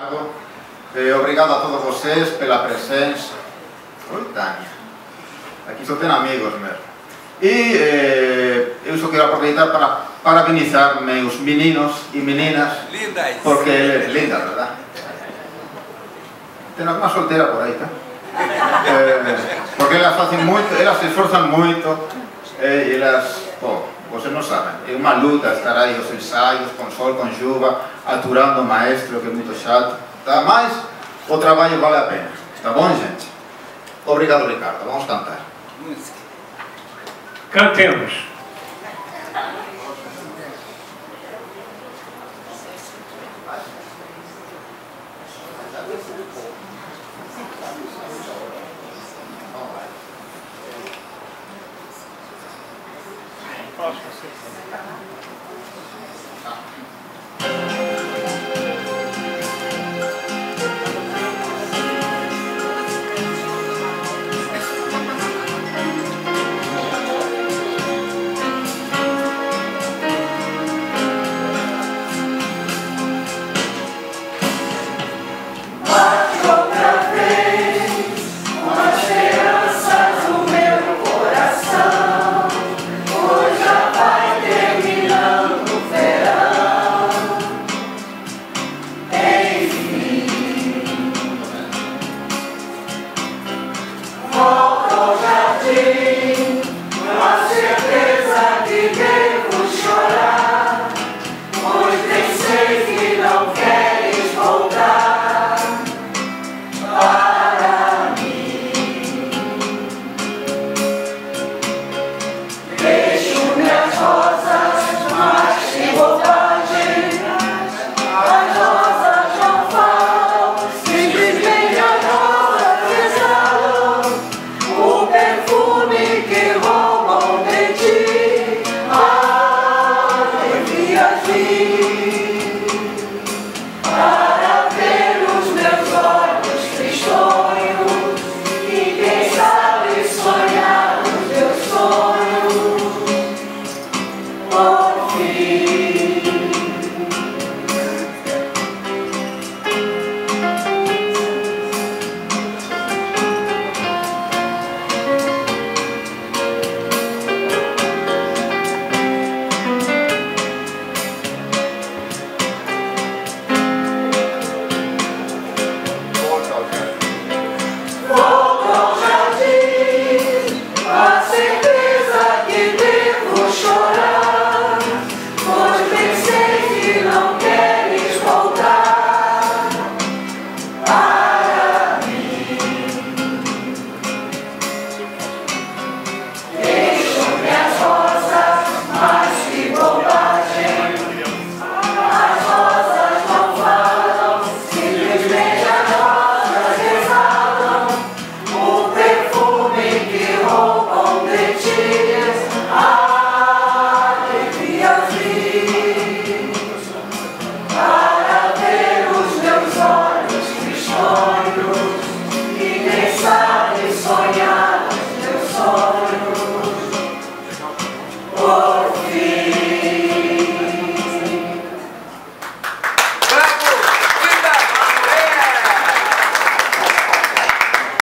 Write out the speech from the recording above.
Obrigado a todos vocês pela presença. Oi, Tânia. Aqui só tem amigos mesmo. E eu só quero aproveitar para parabenizar meus meninos e meninas. Lindas. Porque lindas, verdade? Tem alguma solteira por aí, tá? Porque elas fazem muito, elas se esforçam muito. E elas, bom, vocês não sabem, é uma luta estar aí os ensaios, com sol, com chuva, aturando o maestro, que é muito chato. Tá? Mas o trabalho vale a pena. Tá bom, gente? Obrigado, Ricardo. Vamos cantar. Música. Cantemos.